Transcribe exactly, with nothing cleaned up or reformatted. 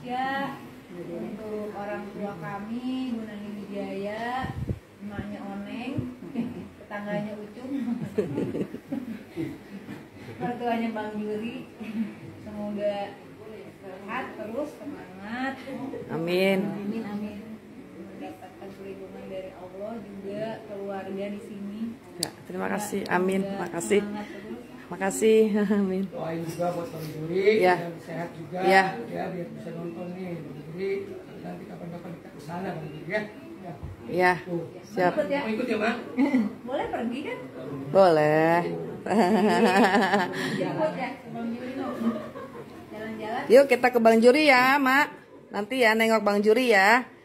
Indonesia, untuk orang tua kami, Bu Nani Wijaya, emaknya Oneng, tetangganya Ucung, mertuanya Bang Juri. Semoga sehat terus, semangat. Amin. Amin amin. Mendapatkan perlindungan dari Allah juga keluarga di sini. Ya, terima kasih. Amin. Makasih. Semangat terus. Makasih. Amin. Doain juga buat Bang Juri, Ya. yang sehat juga, Ya. ya biar bisa nonton nih Bang Juri. Nanti kapan-kapan kita ke sana Bang Juri ya. Ya. Ya. Tuh. Siap. Ikut ya? Mau ikut ya, Bang? Boleh pergi kan? Boleh. Ikut ya, Bang Juri mau jalan-jalan. Yuk kita ke Bang Juri ya, Mak. Nanti ya nengok Bang Juri ya.